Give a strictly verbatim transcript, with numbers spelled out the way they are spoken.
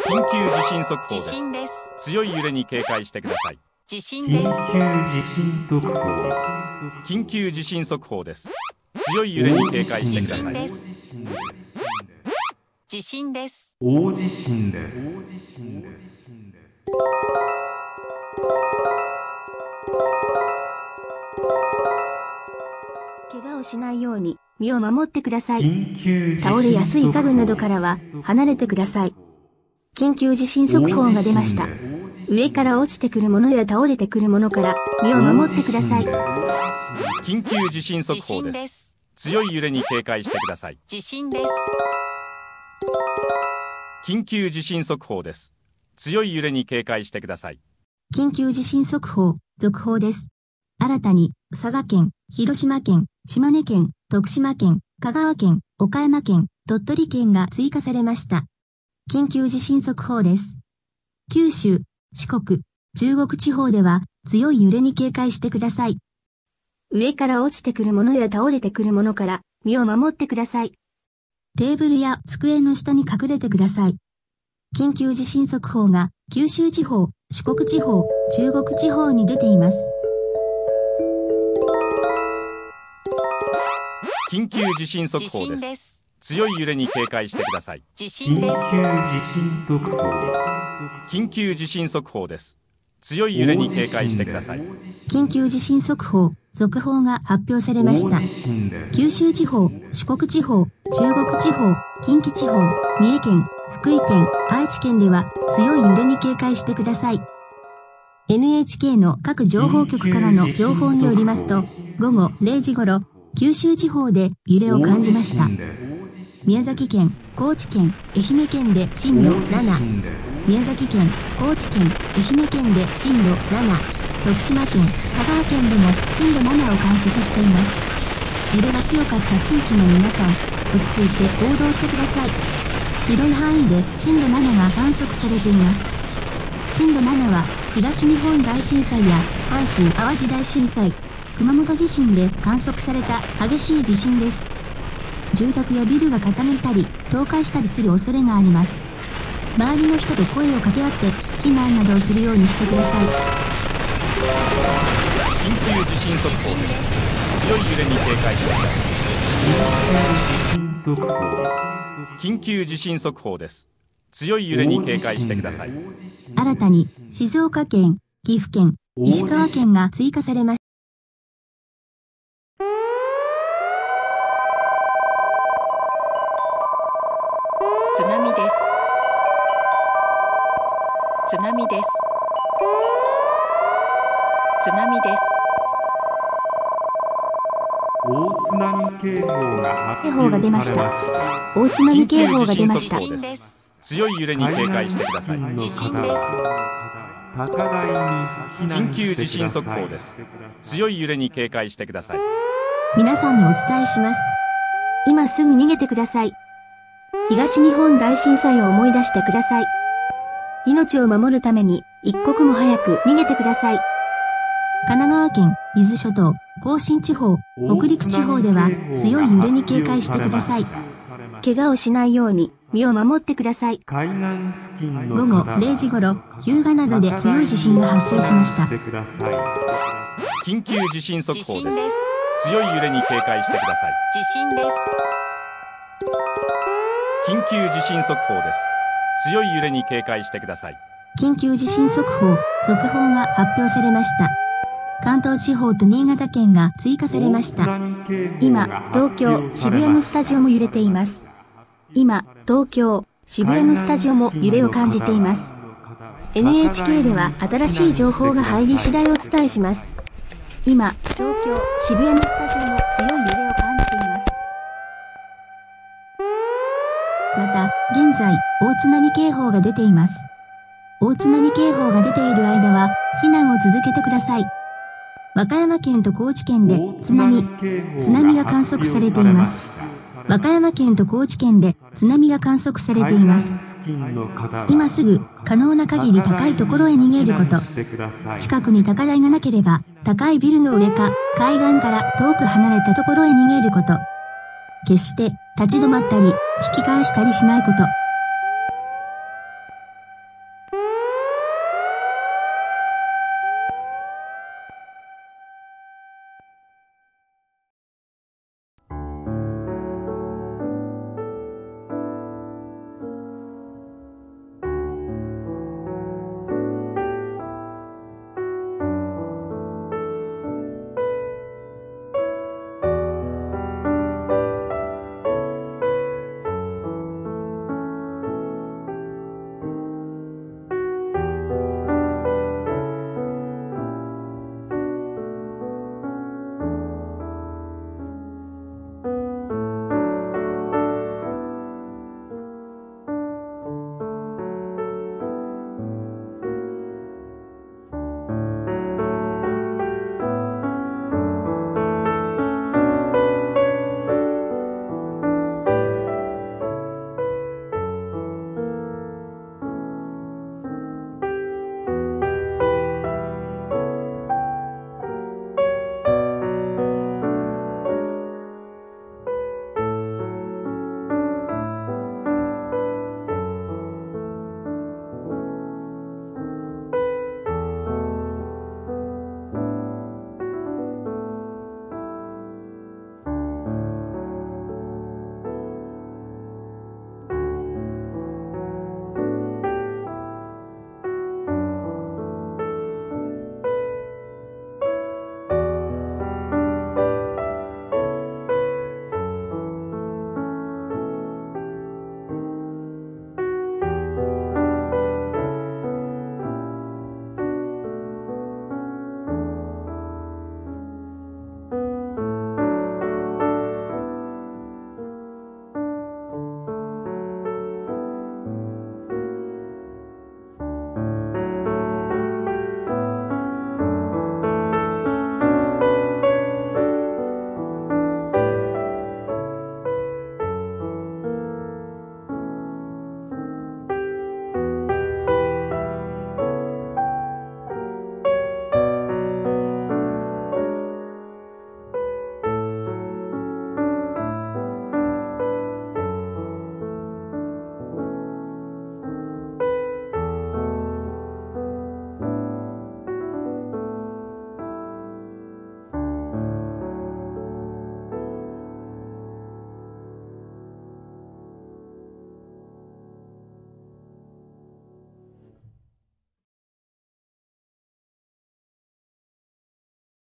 緊急地震速報地です。 震です。 強い揺れに警戒してください。 地震です。 緊急地震速報です。強い揺れに警戒して地ください。 震です。地震です。 大地震です。 怪我をしないように身を守ってください。 緊急地震倒れやすい家具などからは離れてください。緊急地震速報が出ました。上から落ちてくるものや倒れてくるものから身を守ってください。 緊急地震速報です。強い揺れに警戒してください。 地震です。 緊急地震速報です。強い揺れに警戒してください。 緊急地震速報、続報です。新たに佐賀県、広島県、島根県、徳島県、香川県、岡山県、鳥取県が追加されました。緊急地震速報です。九州、四国、中国地方では強い揺れに警戒してください。上から落ちてくるものや倒れてくるものから身を守ってください。テーブルや机の下に隠れてください。緊急地震速報が九州地方、四国地方、中国地方に出ています。 緊急地震速報です。強い揺れに警戒してください。 地震です。 緊急地震速報です。強い揺れに警戒してください。 緊急地震速報、続報が発表されました。九州地方、四国地方、中国地方、近畿地方、三重県、福井県、愛知県では強い揺れに警戒してください。エヌエイチケー の各情報局からの情報によりますと、午後れいじ頃、九州地方で揺れを感じました。宮崎県、高知県、愛媛県で震度なな。宮崎県、高知県、愛媛県で震度なな。徳島県、香川県でも震度ななを観測しています。揺れが強かった地域の皆さん、落ち着いて行動してください。広い範囲で震度ななが観測されています。震度ななは東日本大震災や阪神・淡路大震災、熊本地震で観測された激しい地震です。住宅やビルが傾いたり、倒壊したりする恐れがあります。周りの人と声を掛け合って避難などをするようにしてください。 緊急地震速報です。強い揺れに警戒してください。緊急地震速報です。強い揺れに警戒してください。 新たに静岡県、岐阜県、石川県が追加されました。 津波です。津波です。津波です。 大津波警報が警報が出ました。大津波警報が出ました。 地震です。 強い揺れに警戒してください。 地震です。 緊急地震速報です。強い揺れに警戒してください。 皆さんにお伝えします。今すぐ逃げてください。東日本大震災を思い出してください。命を守るために一刻も早く逃げてください。神奈川県、伊豆諸島、甲信地方、北陸地方では強い揺れに警戒してください。怪我をしないように身を守ってください。午後れいじ頃、日向灘で強い地震が発生しました。 緊急地震速報地震です。 です。 強い揺れに警戒してください。 地震です。 緊急地震速報です。強い揺れに警戒してください。 緊急地震速報、続報が発表されました。関東地方と新潟県が追加されました。今、東京、渋谷のスタジオも揺れています。今、東京、渋谷のスタジオも揺れを感じています。エヌエイチケー では新しい情報が入り次第お伝えします。今、東京、渋谷のスタジオも強い揺れを感じています。また、現在、大津波警報が出ています。大津波警報が出ている間は、避難を続けてください。和歌山県と高知県で津波、津波が観測されています。和歌山県と高知県で津波が観測されています。今すぐ可能な限り高いところへ逃げること。近くに高台がなければ高いビルの上か海岸から遠く離れたところへ逃げること。決して立ち止まったり引き返したりしないこと。